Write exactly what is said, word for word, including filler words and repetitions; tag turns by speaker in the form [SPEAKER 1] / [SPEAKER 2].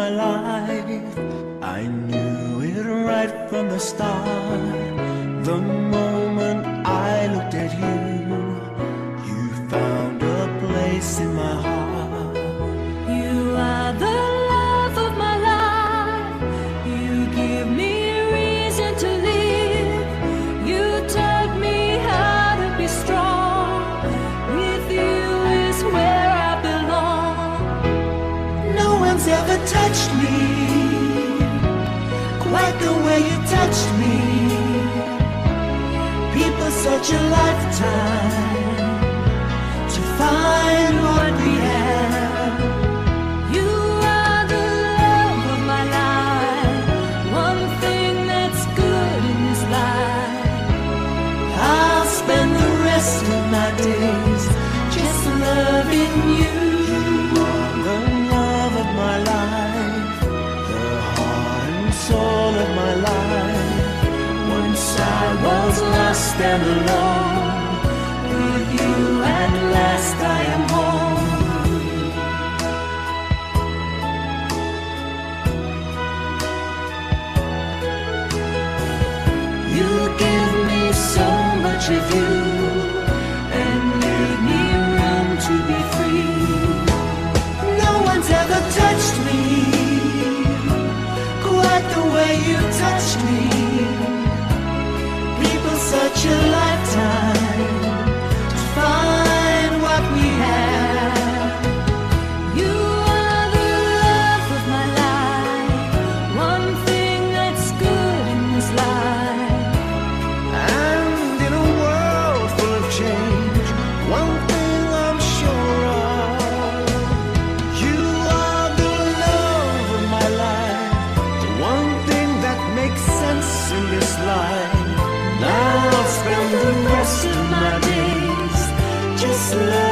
[SPEAKER 1] my life. I knew it right from the start. The moment I looked at you, you found a place in my heart.
[SPEAKER 2] You are the love of my life. You give me reason to live. You taught me how to be strong. With you is where I belong.
[SPEAKER 1] No one's ever touched me quite the way you touched me. People such a lifetime to find what we have.
[SPEAKER 2] You are the love of my life. One thing that's good in this life.
[SPEAKER 1] I'll spend the rest of my days just loving you. You are the love of my life, the heart and soul of my life. Once I was lost and alone, with you at last I am home. You give me so much of you and leave me room to be free. No one's ever touched me quite the way you touched me. People such a lifetime to find what we have.
[SPEAKER 2] You are the love of my life. One thing that's good in this life.
[SPEAKER 1] And in a world full of change, one thing I'm sure of, you are the love of my life, the one thing that makes sense in this life. Now I'll spend the rest of my days just loving